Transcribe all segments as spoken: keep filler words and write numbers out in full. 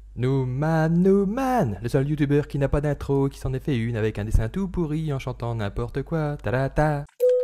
Nouman, Nouman, le seul youtubeur qui n'a pas d'intro, qui s'en est fait une avec un dessin tout pourri en chantant n'importe quoi, ta-da-ta.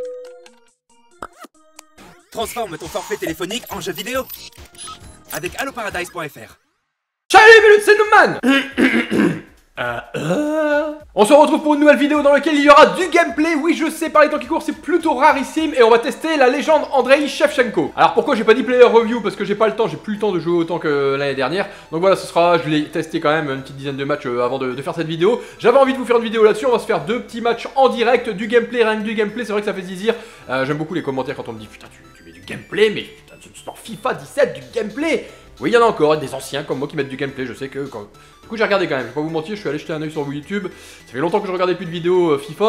Transforme ton forfait téléphonique en jeu vidéo avec alloparadise point F R. Salut, c'est Nouman. Euh, euh... On se retrouve pour une nouvelle vidéo dans laquelle il y aura du gameplay. Oui, je sais, par les temps qui courent, c'est plutôt rarissime. Et on va tester la légende Andrei Shevchenko. Alors pourquoi j'ai pas dit player review? Parce que j'ai pas le temps, j'ai plus le temps de jouer autant que l'année dernière. Donc voilà, ce sera, je l'ai testé quand même une petite dizaine de matchs avant de, de faire cette vidéo. J'avais envie de vous faire une vidéo là-dessus. On va se faire deux petits matchs en direct, du gameplay, rien que du gameplay. C'est vrai que ça fait zizir. euh, J'aime beaucoup les commentaires quand on me dit putain, tu, tu mets du gameplay, mais putain, tu sors FIFA dix-sept, du gameplay. Oui, il y en a encore, des anciens comme moi qui mettent du gameplay, je sais que quand... Du coup j'ai regardé quand même, je vais pas vous mentir, je suis allé jeter un oeil sur YouTube. Ça fait longtemps que je regardais plus de vidéos euh, FIFA.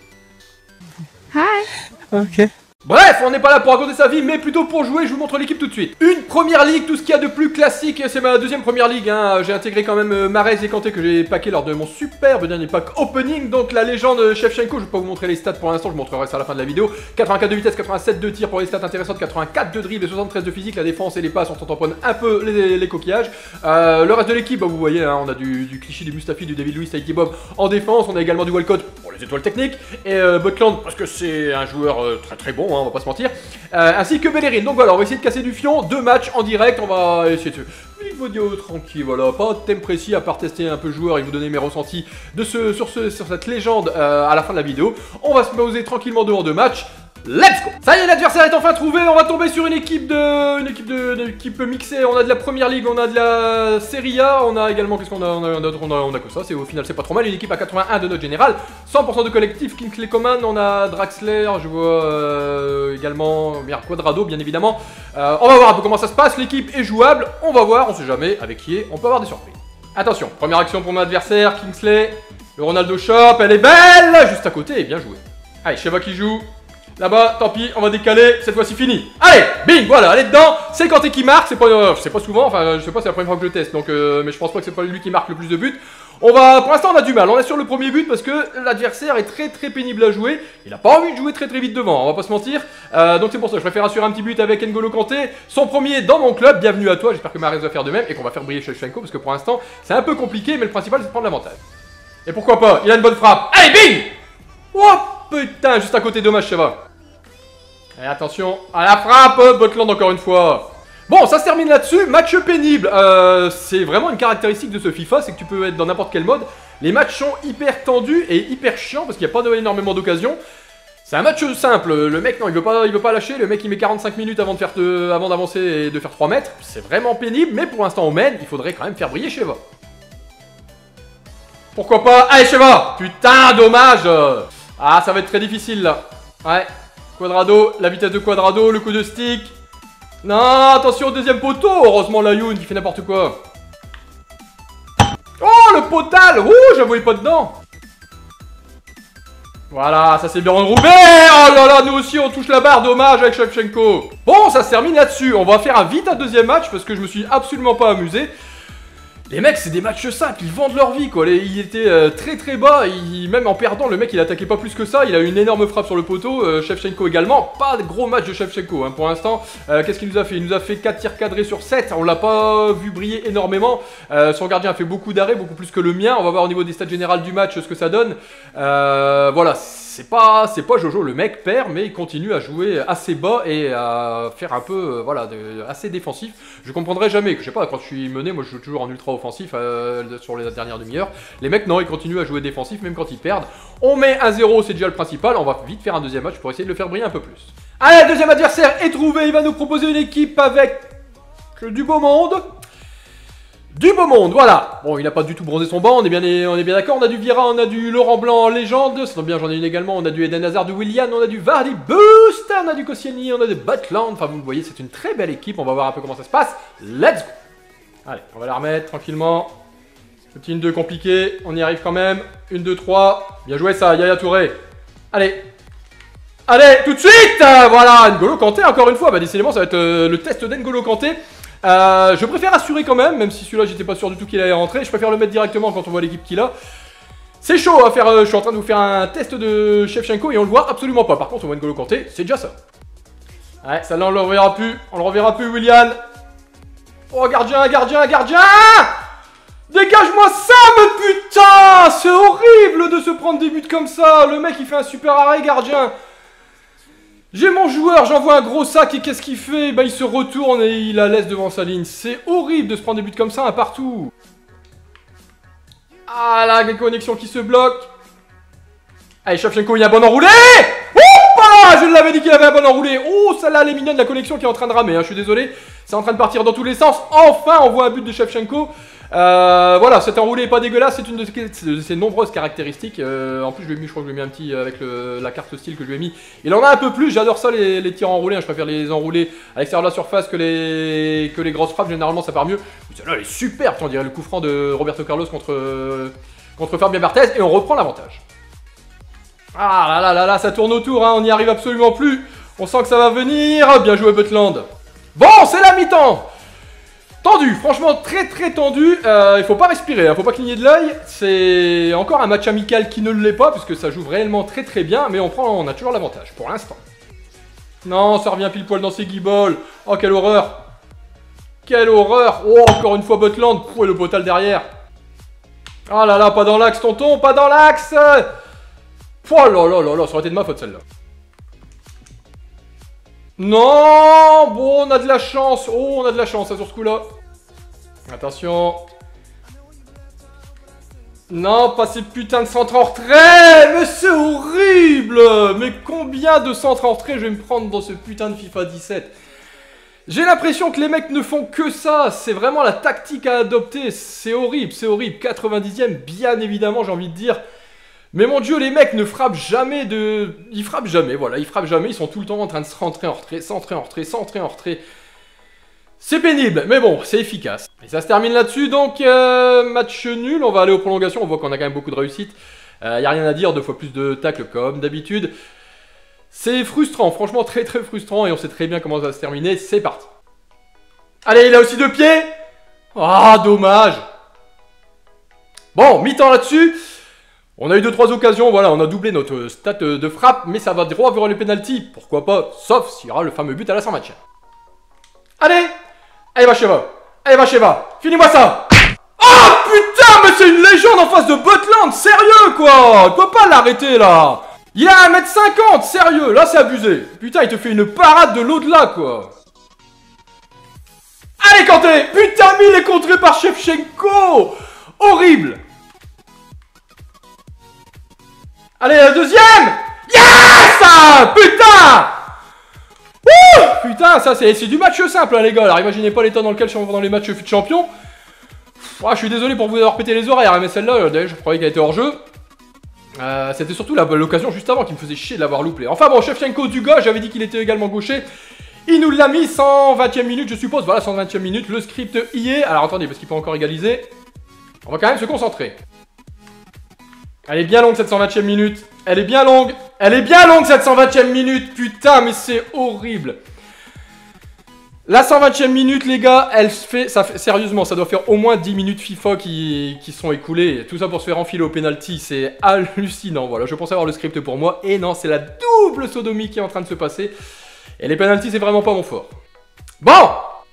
Hi. Ok. Bref, on n'est pas là pour raconter sa vie, mais plutôt pour jouer. Je vous montre l'équipe tout de suite. Une première ligue, tout ce qu'il y a de plus classique. C'est ma deuxième première ligue, hein. J'ai intégré quand même euh, Mahrez et Kanté que j'ai packé lors de mon superbe dernier pack opening. Donc la légende Shevchenko, je vais pas vous montrer les stats pour l'instant, je vous montrerai ça à la fin de la vidéo. quatre-vingt-quatre de vitesse, quatre-vingt-sept de tir pour les stats intéressantes, quatre-vingt-quatre de dribble et soixante-treize de physique. La défense et les passes, on s'en tamponne un peu les, les coquillages. Euh, le reste de l'équipe, bah, vous voyez, hein, on a du, du Clichy, du Mustafi, du David Luiz, Tahiti Bob en défense. On a également du Walcott pour les étoiles techniques. Et euh, Butland, parce que c'est un joueur euh, très très bon, hein, on va pas se mentir. Euh, ainsi que Bellerin. Donc voilà, on va essayer de casser du fion. Deux matchs en direct, on va essayer de... Une vidéo tranquille, voilà, pas de thème précis à part tester un peu le joueur et vous donner mes ressentis de ce, sur, ce, sur cette légende euh, à la fin de la vidéo. On va se poser tranquillement devant deux matchs. Let's go! Ça y est, l'adversaire est enfin trouvé. On va tomber sur une équipe de, une équipe de, une équipe mixée. On a de la première ligue, on a de la Serie A, on a également qu'est-ce qu'on a, on a, on a, on a, on a que ça. C'est au final c'est pas trop mal. Une équipe à quatre-vingt-un de note générale, cent pour cent de collectif. Kingsley Coman, on a Draxler, je vois euh, également bien Quadrado, bien évidemment. Euh, on va voir un peu comment ça se passe. L'équipe est jouable. On va voir. On sait jamais avec qui est. On peut avoir des surprises. Attention, première action pour mon adversaire, Kingsley. Le Ronaldo Shop, elle est belle, juste à côté et bien joué. Allez, Sheva qui joue. Là-bas, tant pis, on va décaler, cette fois-ci fini. Allez, bing, voilà, elle est dedans. C'est Kanté qui marque, c'est pas, euh, c'est pas souvent, enfin je sais pas, c'est la première fois que je le teste, donc euh, mais je pense pas que c'est pas lui qui marque le plus de buts. On va, pour l'instant on a du mal, on est sur le premier but parce que l'adversaire est très très pénible à jouer. Il a pas envie de jouer très très vite devant, on va pas se mentir. Euh, donc c'est pour ça que je préfère assurer un petit but avec N'Golo Kanté. Son premier dans mon club, bienvenue à toi, j'espère que Mahrez va faire de même et qu'on va faire briller Shevchenko parce que pour l'instant c'est un peu compliqué, mais le principal c'est de prendre l'avantage. Et pourquoi pas, il a une bonne frappe. Allez, bing. Oh putain, juste à côté, dommage Sheva. Et attention à la frappe, Butland encore une fois. Bon, ça se termine là-dessus, match pénible. Euh, c'est vraiment une caractéristique de ce FIFA, c'est que tu peux être dans n'importe quel mode. Les matchs sont hyper tendus et hyper chiants parce qu'il n'y a pas énormément d'occasions. C'est un match simple, le mec non, il veut pas, il veut pas lâcher, le mec il met quarante-cinq minutes avant de faire de, avant d'avancer et de faire trois mètres. C'est vraiment pénible, mais pour l'instant on mène, il faudrait quand même faire briller Sheva. Pourquoi pas? Allez Sheva. Putain, dommage. Ah, ça va être très difficile là. Ouais. Quadrado, la vitesse de Quadrado, le coup de stick. Non, attention au deuxième poteau. Heureusement la Youn qui fait n'importe quoi. Oh, le potal. Ouh, j'avoue pas dedans. Voilà, ça c'est bien enroulé. Oh là là, nous aussi on touche la barre, dommage avec Shevchenko. Bon, ça se termine là-dessus. On va faire un vite un deuxième match parce que je me suis absolument pas amusé. Les mecs, c'est des matchs simples, ils vendent leur vie quoi. Les, il était euh, très très bas, il, même en perdant, le mec il attaquait pas plus que ça. Il a eu une énorme frappe sur le poteau. euh, Shevchenko également, pas de gros match de Shevchenko hein, pour l'instant. euh, Qu'est-ce qu'il nous a fait? Il nous a fait quatre tirs cadrés sur sept. On l'a pas vu briller énormément. euh, Son gardien a fait beaucoup d'arrêts, beaucoup plus que le mien. On va voir au niveau des stats générales du match ce que ça donne. euh, Voilà, c'est pas, c'est pas Jojo, le mec perd, mais il continue à jouer assez bas et à faire un peu, euh, voilà, de, assez défensif. Je comprendrai jamais, que je sais pas, quand je suis mené, moi je joue toujours en ultra offensif euh, sur les dernières demi-heures. Les mecs, non, ils continuent à jouer défensif, même quand ils perdent. On met un zéro, c'est déjà le principal, on va vite faire un deuxième match pour essayer de le faire briller un peu plus. Allez, le deuxième adversaire est trouvé, il va nous proposer une équipe avec du beau monde. Du beau monde, voilà. Bon, il n'a pas du tout bronzé son banc, on est bien, on est bien d'accord. On a du Vieira, on a du Laurent Blanc en légende. Ça tombe bien, j'en ai une également. On a du Eden Hazard, du Willian, on a du Vardy Boost, on a du Koscielny, on a du Butland. Enfin, vous le voyez, c'est une très belle équipe. On va voir un peu comment ça se passe. Let's go. Allez, on va la remettre tranquillement. Petit une deux compliqué, on y arrive quand même. une, deux, trois. Bien joué ça, Yaya Touré. Allez. Allez, tout de suite. Voilà, N'Golo Kanté encore une fois. Bah, décidément, ça va être euh, le test d'N'Golo Kanté. Euh, je préfère assurer quand même, même si celui-là j'étais pas sûr du tout qu'il allait rentrer. Je préfère le mettre directement quand on voit l'équipe qu'il a. C'est chaud à faire, euh, je suis en train de vous faire un test de Shevchenko et on le voit absolument pas. Par contre on voit N'Golo Kanté, c'est déjà ça. Ouais, ça là on le reverra plus, on le reverra plus Willian. Oh gardien, gardien, gardien. Dégage-moi ça, mais putain! C'est horrible de se prendre des buts comme ça. Le mec, il fait un super arrêt, gardien. J'ai mon joueur, j'envoie un gros sac et qu'est-ce qu'il fait? Bah, il se retourne et il la laisse devant sa ligne. C'est horrible de se prendre des buts comme ça, un partout. Ah là, les connexions qui se bloquent. Allez, Shevchenko, il y a un bon enroulé. Oh, là, je l'avais dit qu'il avait un bon enroulé. Oh, celle-là, elle est mignonne, la connexion qui est en train de ramer. Hein, je suis désolé, c'est en train de partir dans tous les sens. Enfin, on voit un but de Shevchenko. Euh, voilà, cet enroulé est pas dégueulasse, c'est une de ses, de ses nombreuses caractéristiques. Euh, en plus, je lui ai mis, je crois que je lui ai mis un petit avec le, la carte style que je lui ai mis. Il en a un peu plus, j'adore ça les, les tirs enroulés. Hein, je préfère les enrouler à l'extérieur de la surface que les, que les grosses frappes. Généralement, ça part mieux. Celle-là, elle est super. On dirait le coup franc de Roberto Carlos contre, contre Fabien Barthez. Et on reprend l'avantage. Ah là là là là, ça tourne autour, hein, on n'y arrive absolument plus. On sent que ça va venir. Bien joué, Butland. Bon, c'est la mi-temps. Tendu, franchement très très tendu, euh, il faut pas respirer, hein, faut pas cligner de l'œil. C'est encore un match amical qui ne l'est pas, puisque ça joue réellement très très bien, mais on prend, on a toujours l'avantage, pour l'instant. Non, ça revient pile poil dans ses guibolles. Oh, quelle horreur. Quelle horreur. Oh, encore une fois Butland, pouh, et le botal derrière. Oh là là, pas dans l'axe tonton, pas dans l'axe. Oh là là là là, ça aurait été de ma faute celle-là. Non, bon, on a de la chance. Oh, on a de la chance hein, sur ce coup-là. Attention. Non, pas ces putains de centres en retrait. Mais c'est horrible. Mais combien de centres en retrait je vais me prendre dans ce putain de FIFA dix-sept? J'ai l'impression que les mecs ne font que ça. C'est vraiment la tactique à adopter. C'est horrible, c'est horrible. quatre-vingt-dixième, bien évidemment, j'ai envie de dire. Mais mon dieu, les mecs ne frappent jamais de... Ils frappent jamais, voilà, ils frappent jamais, ils sont tout le temps en train de se rentrer en retrait, centrer en retrait, centrer en retrait. C'est pénible, mais bon, c'est efficace. Et ça se termine là-dessus, donc euh, match nul, on va aller aux prolongations, on voit qu'on a quand même beaucoup de réussite. Il euh, n'y a rien à dire, deux fois plus de tacles comme d'habitude. C'est frustrant, franchement très très frustrant, et on sait très bien comment ça va se terminer, c'est parti. Allez, il a aussi deux pieds. Ah, dommage. Bon, mi-temps là-dessus. On a eu deux trois occasions, voilà, on a doublé notre stat de frappe, mais ça va droit vers le penalty. Pourquoi pas, sauf s'il y aura le fameux but à la cent vingtième. Allez. Allez, Vacheva. Allez, Vacheva. Finis-moi ça. Oh, putain, mais c'est une légende en face de Butland. Sérieux, quoi. Il peut pas l'arrêter, là. Il a un mètre cinquante, sérieux. Là, c'est abusé. Putain, il te fait une parade de l'au-delà, quoi. Allez, Kanté. Putain, mais il est contré par Shevchenko. Horrible. Allez, la deuxième. Yes. Putain. Ouh, putain, ça c'est du match simple, hein, les gars. Alors imaginez pas l'état dans lequel je suis dans les matchs fut champion. Ah, je suis désolé pour vous avoir pété les oreilles, mais celle-là, je croyais qu'elle était hors jeu. Euh, C'était surtout l'occasion juste avant qui me faisait chier de l'avoir loupé. Enfin bon, Shevchenko du gars, j'avais dit qu'il était également gaucher. Il nous l'a mis, cent vingtième minute, je suppose. Voilà, cent vingtième minute, le script y est. Alors attendez, parce qu'il peut encore égaliser. On va quand même se concentrer. Elle est bien longue cette cent vingtième minute. Elle est bien longue. Elle est bien longue cette cent vingtième minute. Putain, mais c'est horrible. La cent vingtième minute, les gars, elle se fait, ça fait... Sérieusement, ça doit faire au moins dix minutes FIFA qui, qui sont écoulées. Tout ça pour se faire enfiler au penalty. C'est hallucinant. Voilà, je pensais avoir le script pour moi. Et non, c'est la double sodomie qui est en train de se passer. Et les penalties, c'est vraiment pas mon fort. Bon!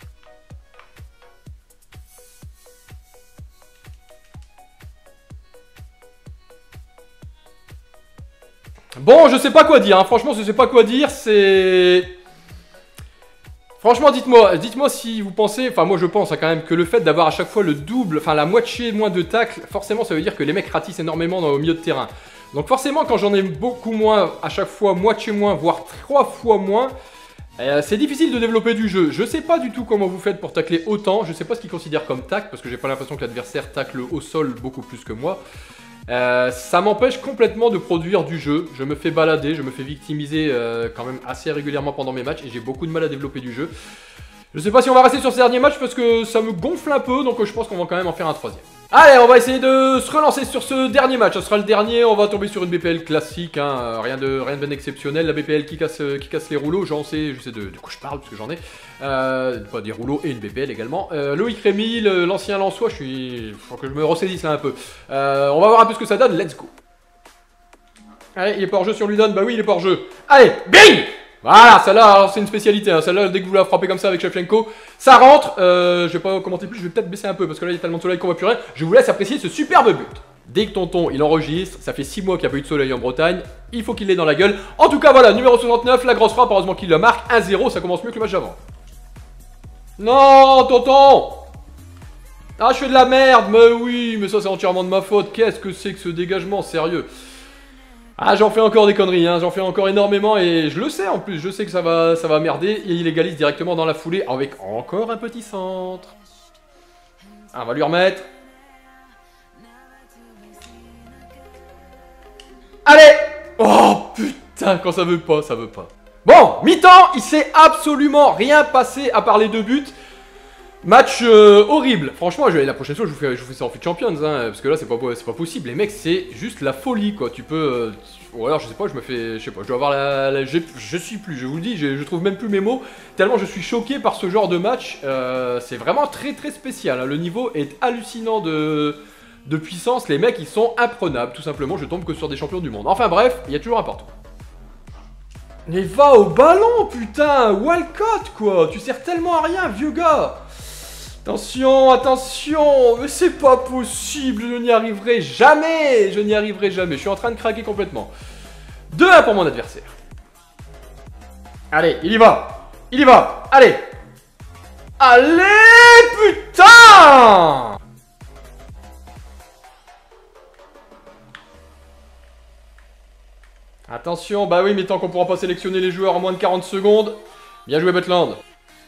Bon, je sais pas quoi dire, hein. Franchement, je sais pas quoi dire, c'est... Franchement, dites-moi, dites-moi si vous pensez, enfin moi je pense hein, quand même que le fait d'avoir à chaque fois le double, enfin la moitié moins de tacles, forcément ça veut dire que les mecs ratissent énormément dans, au milieu de terrain. Donc forcément quand j'en ai beaucoup moins, à chaque fois moitié moins, voire trois fois moins, euh, c'est difficile de développer du jeu. Je sais pas du tout comment vous faites pour tacler autant, je sais pas ce qu'ils considèrent comme tacle, parce que j'ai pas l'impression que l'adversaire tacle au sol beaucoup plus que moi. Euh, ça m'empêche complètement de produire du jeu, je me fais balader, je me fais victimiser euh, quand même assez régulièrement pendant mes matchs et j'ai beaucoup de mal à développer du jeu. Je sais pas si on va rester sur ce dernier match parce que ça me gonfle un peu, donc je pense qu'on va quand même en faire un troisième. Allez, on va essayer de se relancer sur ce dernier match, ça sera le dernier, on va tomber sur une B P L classique, hein, rien de rien de bien exceptionnel, la B P L qui casse, qui casse les rouleaux, j'en sais, je sais de, de quoi je parle parce que j'en ai, euh, pas des rouleaux et une B P L également. Euh, Loïc Rémy, l'ancien Lensois, je suis, faut que je me ressaisisse là un peu. Euh, on va voir un peu ce que ça donne, let's go. Allez, il est pas hors jeu si on lui donne, bah oui il est pas hors jeu. Allez, bing. Voilà, celle-là, c'est une spécialité. Hein. Celle-là, dès que vous la frappez comme ça avec Shevchenko, ça rentre. Euh, je vais pas commenter plus, je vais peut-être baisser un peu parce que là, il y a tellement de soleil qu'on voit plus rien. Je vous laisse apprécier ce superbe but. Dès que tonton il enregistre, ça fait six mois qu'il n'y a pas eu de soleil en Bretagne, il faut qu'il l'ait dans la gueule. En tout cas, voilà, numéro soixante-neuf, la grosse frappe, heureusement qu'il le marque. un zéro, ça commence mieux que le match d'avant. Non, tonton! Ah, je fais de la merde, mais oui, mais ça c'est entièrement de ma faute. Qu'est-ce que c'est que ce dégagement, sérieux? Ah, j'en fais encore des conneries, hein, j'en fais encore énormément et je le sais en plus, je sais que ça va, ça va merder. Et il égalise directement dans la foulée avec encore un petit centre. Ah, on va lui remettre. Allez! Oh putain, quand ça veut pas, ça veut pas. Bon, mi-temps, il s'est absolument rien passé à part les deux buts. Match euh, horrible. Franchement, je, la prochaine fois, je vous fais, je vous fais ça en Foot Champions, hein, parce que là, c'est pas, c'est pas possible. Les mecs, c'est juste la folie, quoi. Tu peux... Euh, ou alors, je sais pas, je me fais... Je sais pas, je dois avoir la... la je, je suis plus, je vous le dis, je, je trouve même plus mes mots, tellement je suis choqué par ce genre de match. Euh, c'est vraiment très, très spécial. Hein. Le niveau est hallucinant de... de puissance. Les mecs, ils sont imprenables, tout simplement. Je tombe que sur des champions du monde. Enfin bref, il y a toujours un partout. Mais va au ballon, putain! Walcott, quoi! Tu sers tellement à rien, vieux gars! Attention, attention! Mais c'est pas possible, je n'y arriverai jamais! Je n'y arriverai jamais, je suis en train de craquer complètement. deux un pour mon adversaire. Allez, il y va! Il y va! Allez! Allez, putain! Attention, bah oui, mais tant qu'on pourra pas sélectionner les joueurs en moins de quarante secondes. Bien joué, Butland.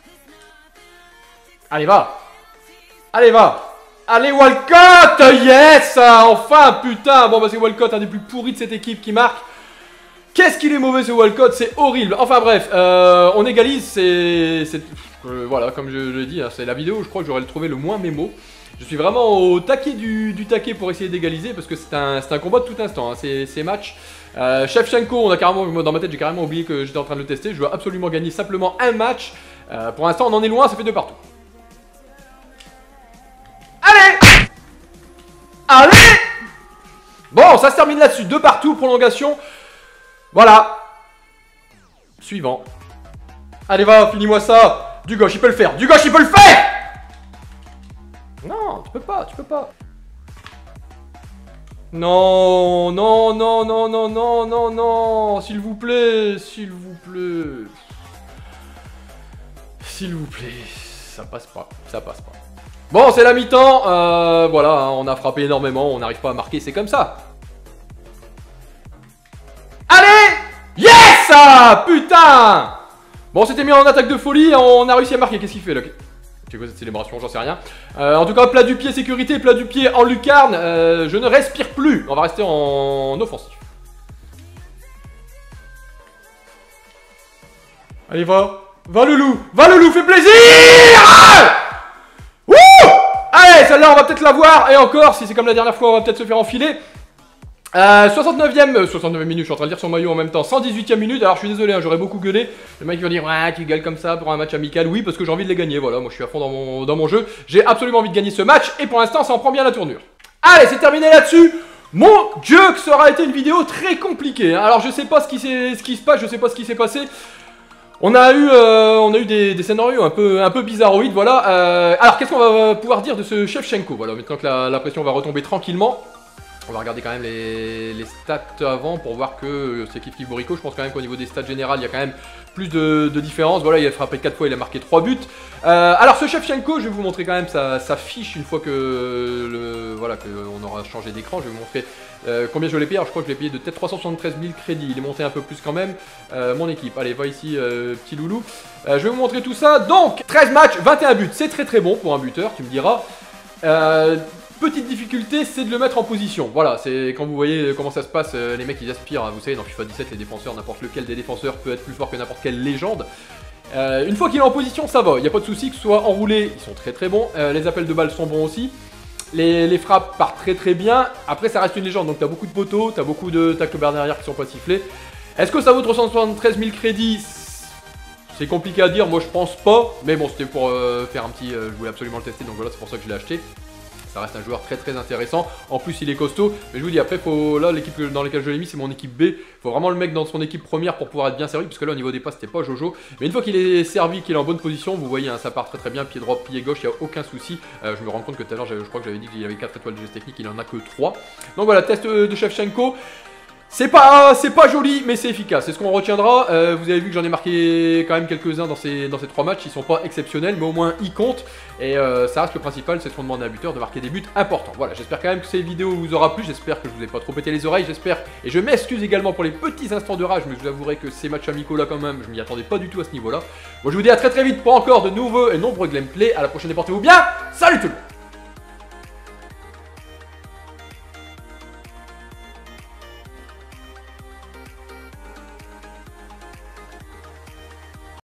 Allez, va! Allez, va! Allez, Walcott! Yes! Enfin, putain! Bon, bah c'est Walcott, un des plus pourris de cette équipe qui marque. Qu'est-ce qu'il est mauvais, ce Walcott, c'est horrible. Enfin, bref, euh, on égalise, c'est... Euh, voilà, comme je, je l'ai dit, hein, c'est la vidéo où je crois que j'aurais trouvé le moins mes mots. Je suis vraiment au taquet du, du taquet pour essayer d'égaliser, parce que c'est un, un combat de tout instant, hein, ces, ces matchs. Euh, Shevchenko, on a carrément, dans ma tête, j'ai carrément oublié que j'étais en train de le tester. Je veux absolument gagner simplement un match. Euh, pour l'instant, on en est loin, ça fait deux partout. Allez! Allez! Bon, ça se termine là-dessus. Deux partout, prolongation. Voilà. Suivant. Allez, va, finis-moi ça. Du gauche, il peut le faire. Du gauche, il peut le faire! Non, tu peux pas, tu peux pas. Non, non, non, non, non, non, non, non. S'il vous plaît, s'il vous plaît. S'il vous plaît. Ça passe pas, ça passe pas. Bon, c'est la mi-temps. Euh, voilà, hein, on a frappé énormément, on n'arrive pas à marquer, c'est comme ça. Allez! Yes! Ah, putain! Bon, on s'était mis en attaque de folie, on a réussi à marquer. Qu'est-ce qu'il fait là? C'est quoi cette célébration? J'en sais rien. Euh, en tout cas, plat du pied sécurité, plat du pied en lucarne. Euh, je ne respire plus. On va rester en offensif. Allez, va. Va le loup. Va le loup, fais plaisir. Wouh! Allez, celle-là, on va peut-être la voir. Et encore, si c'est comme la dernière fois, on va peut-être se faire enfiler. Euh, soixante-neuvième, euh, soixante-neuvième minute, je suis en train de lire son maillot en même temps, cent dix-huitième minute, alors je suis désolé, hein, j'aurais beaucoup gueulé. Le mec va dire, ouais, tu gueules comme ça pour un match amical, oui, parce que j'ai envie de les gagner, voilà, moi je suis à fond dans mon, dans mon jeu, j'ai absolument envie de gagner ce match, et pour l'instant ça en prend bien la tournure. Allez, c'est terminé là-dessus. Mon dieu, que ça aura été une vidéo très compliquée, hein. Alors je sais pas ce qui, ce qui se passe, je sais pas ce qui s'est passé. On a eu, euh, on a eu des, des scénarios un peu, un peu bizarroïdes, voilà. Euh, alors qu'est-ce qu'on va pouvoir dire de ce Shevchenko? Voilà, maintenant que la, la pression va retomber tranquillement. On va regarder quand même les, les stats avant pour voir que c'est Kif Kif Borico. Je pense quand même qu'au niveau des stats générales, il y a quand même plus de, de différence. Voilà, il a frappé quatre fois, il a marqué trois buts. Euh, alors ce Shevchenko, je vais vous montrer quand même sa, sa fiche une fois que le, voilà, qu'on aura changé d'écran. Je vais vous montrer euh, combien je l'ai payé. Alors je crois que je l'ai payé de peut-être trois cent soixante-treize mille crédits. Il est monté un peu plus quand même. Euh, mon équipe, allez, va ici, euh, petit loulou. Euh, je vais vous montrer tout ça. Donc, treize matchs, vingt et un buts. C'est très très bon pour un buteur, tu me diras. Euh... Petite difficulté, c'est de le mettre en position. Voilà, c'est quand vous voyez comment ça se passe, euh, les mecs ils aspirent, vous savez dans FIFA dix-sept les défenseurs, n'importe lequel des défenseurs peut être plus fort que n'importe quelle légende. Euh, une fois qu'il est en position, ça va, il n'y a pas de souci, que ce soit enroulé, ils sont très très bons, euh, les appels de balles sont bons aussi, les, les frappes partent très très bien, après ça reste une légende, donc t'as beaucoup de poteaux, t'as beaucoup de tacles barres derrière qui sont pas sifflés. Est-ce que ça vaut trois cent soixante-treize mille crédits? C'est compliqué à dire, moi je pense pas, mais bon c'était pour euh, faire un petit, euh, je voulais absolument le tester, donc voilà c'est pour ça que je l'ai acheté. ça reste un joueur très très intéressant. En plus, il est costaud. Mais je vous dis, après, faut, là, l'équipe dans laquelle je l'ai mis, c'est mon équipe B. Faut vraiment le mec dans son équipe première pour pouvoir être bien servi. Parce que là, au niveau des passes, c'était pas Jojo. Mais une fois qu'il est servi, qu'il est en bonne position, vous voyez, hein, ça part très très bien. Pied droit, pied gauche, il n'y a aucun souci. Euh, je me rends compte que tout à l'heure, je crois que j'avais dit qu'il avait quatre étoiles de geste technique, il en a que trois. Donc voilà, test de Shevchenko. C'est pas, c'est pas joli, mais c'est efficace. C'est ce qu'on retiendra. Euh, vous avez vu que j'en ai marqué quand même quelques-uns dans ces, dans ces trois matchs. Ils sont pas exceptionnels, mais au moins ils comptent. Et euh, ça reste le principal, c'est ce qu'on demande à un buteur, de marquer des buts importants. Voilà, j'espère quand même que cette vidéo vous aura plu. J'espère que je vous ai pas trop pété les oreilles. J'espère, et je m'excuse également pour les petits instants de rage, mais je vous avouerai que ces matchs amicaux là quand même, je m'y attendais pas du tout à ce niveau-là. Moi je vous dis à très très vite pour encore de nouveaux et nombreux gameplays. À la prochaine et portez-vous bien. Salut tout le monde.